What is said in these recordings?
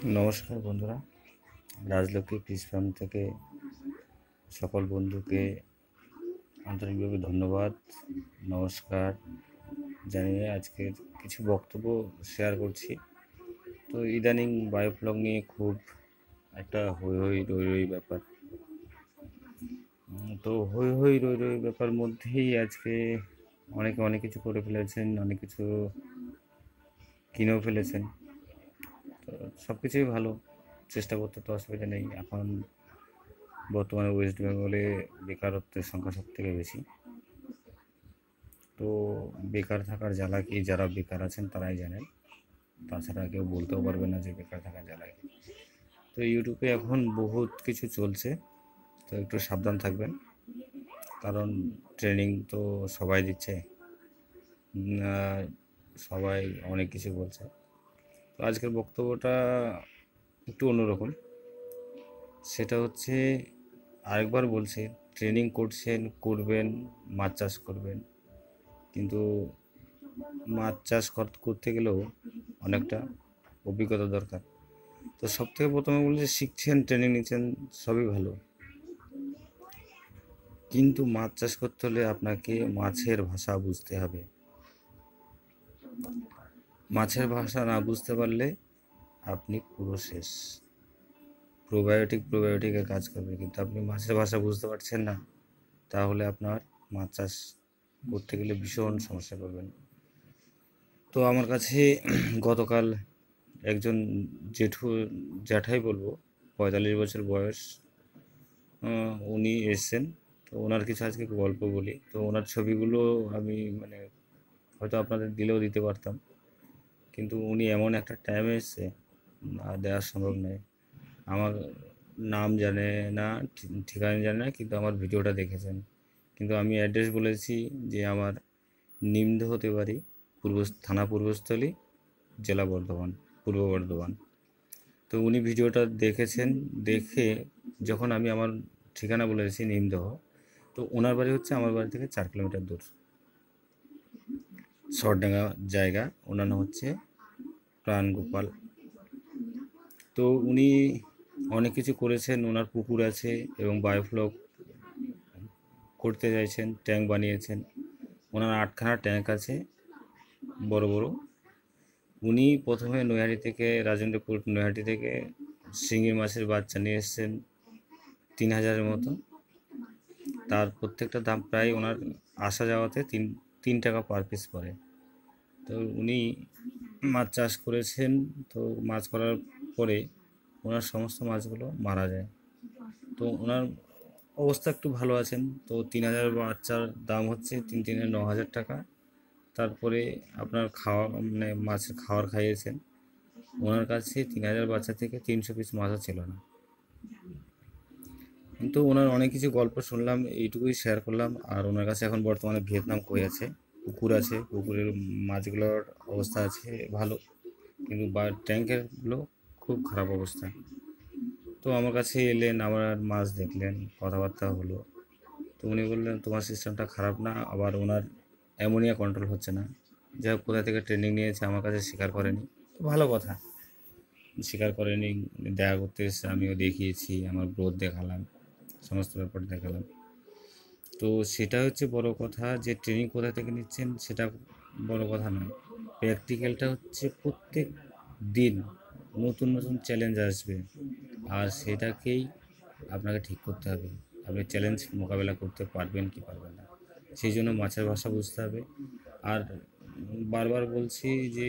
নমস্কার বন্ধুরা, Rajlakshmi fish farm থেকে সকল বন্ধুকে আন্তরিকভাবে ধন্যবাদ, নমস্কার জানিয়ে আজকের কিছু বক্তব্য শেয়ার করছি। তো ইদানিং বায়োফ্লগ নিয়ে খুব একটা হই হই রই রই ব্যাপার। তো হই হই রই রই ব্যাপার মধ্যেই আজকে অনেকে অনেক কিছু করে ফেলেছেন, অনেক কিছু কিনেও ফেলেছেন। তো সব কিছুই ভালো, চেষ্টা করতে তো অসুবিধা নেই। এখন বর্তমানে ওয়েস্ট বেঙ্গলে বেকারত্বের সংখ্যা সব থেকে বেশি। তো বেকার থাকার জ্বালা কি যারা বেকার আছেন তারাই জানেন, তাছাড়া কেউ বলতেও পারবে না যে বেকার থাকার জ্বালা কি। তো ইউটিউবে এখন বহুত কিছু চলছে, তো একটু সাবধান থাকবেন, কারণ ট্রেনিং তো সবাই দিচ্ছে, সবাই অনেক কিছু বলছে। তো আজকের বক্তব্যটা একটু অন্যরকম। সেটা হচ্ছে, আরেকবার বলছি, ট্রেনিং করবেন, মাছ চাষ করবেন, কিন্তু মাছ চাষ করতে গেলেও অনেকটা অভিজ্ঞতা দরকার। তো সব থেকে প্রথমে বলছি, শিখছেন, ট্রেনিং নিচ্ছেন, সবই ভালো, কিন্তু মাছ চাষ করতে হলে আপনাকে মাছের ভাষা বুঝতে হবে। মাছের ভাষা না বুঝতে পারলে আপনি পুরো শেষ। প্রোবায়োটিকের কাজ করবে, কিন্তু আপনি মাছের ভাষা বুঝতে পারছেন না, তাহলে আপনার মাছ চাষ করতে গেলে ভীষণ সমস্যা করবেন। তো আমার কাছে গতকাল একজন জ্যাঠাই বলবো, 45 বছর বয়স, উনি এসছেন। তো ওনার কিছু আজকে গল্প বলি। তো ওনার ছবিগুলো আমি হয়তো আপনাদের দিলেও দিতে পারতাম, কিন্তু উনি এমন একটা টাইমে এসছে, না দেওয়া সম্ভব নয়। আমার নাম জানে না, ঠিকানা জানে না, কিন্তু আমার ভিডিওটা দেখেছেন। কিন্তু আমি অ্যাড্রেস বলেছি যে আমার নিমদহ হতে পারি, থানা পূর্বস্থলী, জেলা বর্ধমান, পূর্ব বর্ধমান। তো উনি ভিডিওটা দেখেছেন, দেখে যখন আমি আমার ঠিকানা বলেছি নিমদহ, তো ওনার বাড়ি হচ্ছে আমার বাড়ি থেকে 4 কিলোমিটার দূর, শরডাঙ্গা জায়গা। ওনার নাম হচ্ছে প্রাণগোপাল। তো উনি অনেক কিছু করেছেন, ওনার পুকুর আছে এবং বায়োফ্লক করতে চাইছেন, ট্যাঙ্ক বানিয়েছেন। ওনার 8খানা ট্যাঙ্ক আছে, বড় বড়। উনি প্রথমে রাজেন্দ্রপুর নৈহাটি থেকে শিঙি মাছের বাচ্চা নিয়ে এসছেন 3000-এর মতো। তার প্রত্যেকটা দাম প্রায় ওনার আসা যাওয়াতে 3 টাকা পার পিস পড়ে। তো উনি মাছ চাষ করেছেন। তো মাছ করার পরে ওনার সমস্ত মাছগুলো মারা যায়। তো ওনার অবস্থা একটু ভালো আছেন। তো 3000 বাচ্চার দাম হচ্ছে 9,000 টাকা। তারপরে আপনার খাওয়া, মাছের খাবার খাইয়েছেন। ওনার কাছে 3000 বাচ্চা থেকে 300 পিস মাছও ছিল না। কিন্তু ওনার অনেক কিছু গল্প শুনলাম, এইটুকুই শেয়ার করলাম। আর ওনার কাছে এখন বর্তমানে ভিয়েতনাম কই আছে, পুকুর আছে, পুকুরের মাছগুলোর অবস্থা আছে ভালো, কিন্তু ট্যাঙ্কেরগুলো খুব খারাপ অবস্থা। তো আমার কাছে এলেন, আমার মাছ দেখলেন, কথাবার্তা হলো। তো উনি বললেন তোমার সিস্টেমটা খারাপ না, আবার ওনার অ্যামোনিয়া কন্ট্রোল হচ্ছে না। যাই হোক, কোথা থেকে ট্রেনিং নিয়েছে আমার কাছে স্বীকার করেনি, তো ভালো কথা। স্বীকার করেনি, দেখা করতে এসে আমিও দেখিয়েছি, আমার গ্রোথ দেখালাম, সমস্ত ব্যাপার দেখালাম। তো সেটা হচ্ছে বড় কথা, যে ট্রেনিং কোথা থেকে নিচ্ছেন সেটা বড় কথা নয়। প্র্যাকটিক্যালটা হচ্ছে প্রত্যেক দিন নতুন নতুন চ্যালেঞ্জ আসবে, আর সেটাকেই আপনাকে ঠিক করতে হবে। আপনি চ্যালেঞ্জ মোকাবেলা করতে পারবেন কি পারবেন না, সেই জন্য মাছের ভাষা বুঝতে হবে। আর বারবার বলছি যে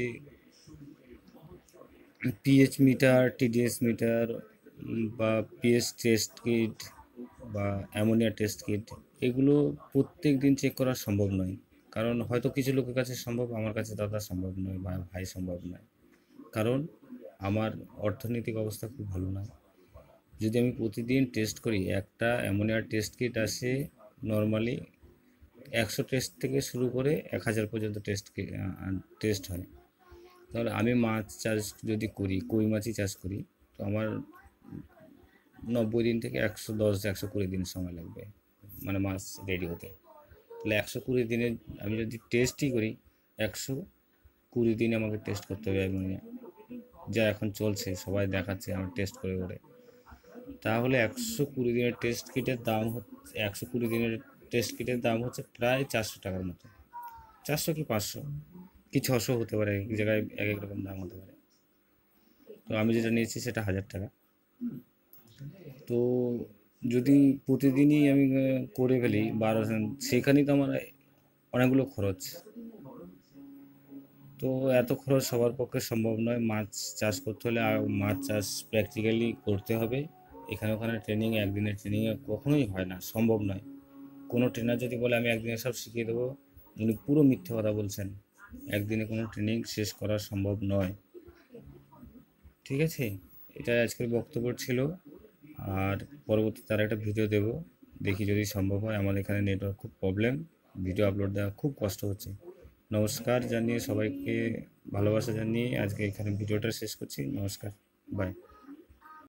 পিএইচ মিটার, টিডিএস মিটার, বা পিএইচ টেস্ট কিট, বা অ্যামোনিয়া টেস্ট কিট, এগুলো প্রত্যেক দিন চেক করা সম্ভব নয়। কারণ হয়তো কিছু লোকের কাছে সম্ভব, আমার কাছে দাদা সম্ভব নয় বা ভাই সম্ভব নয়। কারণ আমার অর্থনৈতিক অবস্থা খুব ভালো নয়। যদি আমি প্রতিদিন টেস্ট করি, একটা অ্যামোনিয়ার টেস্ট কিট আসে নর্মালি 100 টেস্ট থেকে শুরু করে 1000 পর্যন্ত টেস্ট হয়। তাহলে আমি মাছ চাষ যদি করি, কই মাছই চাষ করি, তো আমার 90 দিন থেকে 120 দিন সময় লাগবে, মাছ রেডি হতে। তাহলে 120 দিনে আমি যদি টেস্টই করি, 120 দিন আমাকে টেস্ট করতে হবে অ্যামোনিয়া। যা এখন চলছে, সবাই দেখাচ্ছে আমার টেস্ট করে করে, তাহলে 120 দিনের টেস্ট কিটের দাম হচ্ছে 120 দিনের টেস্ট কিটের দাম হচ্ছে প্রায় 400 টাকার মতো। 400 কি 500 কি 600 হতে পারে, এক এক জায়গায় এক এক রকম দাম হতে পারে। তো আমি যেটা নিয়েছি সেটা 1000 টাকা। তো যদি প্রতিদিনই আমি করে ফেলি 12, সেখানেই তো আমার অনেকগুলো খরচ। তো এত খরচ সবার পক্ষে সম্ভব নয়। মাছ চাষ করতে হলে আর মাছ চাষ প্র্যাকটিক্যালি করতে হবে। এখানে ওখানে ট্রেনিং, একদিনের ট্রেনিংয়ে কখনোই হয় না, সম্ভব নয়। কোনো ট্রেনার যদি বলে আমি একদিনে সব শিখিয়ে দেবো, উনি পুরো মিথ্যে কথা বলছেন। একদিনে কোনো ট্রেনিং শেষ করা সম্ভব নয়। ঠিক আছে, এটাই আজকের বক্তব্য ছিল। আর পরবর্তীতে আর একটা ভিডিও দেব, দেখি যদি সম্ভব হয়। আমার এখানে নেটওয়ার্ক খুব প্রবলেম, ভিডিও আপলোড দেওয়া খুব কষ্ট হচ্ছে। নমস্কার জানিয়ে সবাইকে ভালোবাসা জানিয়ে আজকে এখানে ভিডিওটা শেষ করছি। নমস্কার, বাই।